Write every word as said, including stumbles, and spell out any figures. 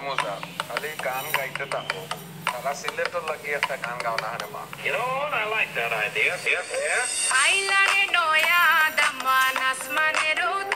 মজা খালি গান গাইতে থাকো সারা সিলেটের লাগি একটা গান গাও না হানে মা You know what? I like that idea. Yeah, yeah. আইলারে নয়া দামান আসমানের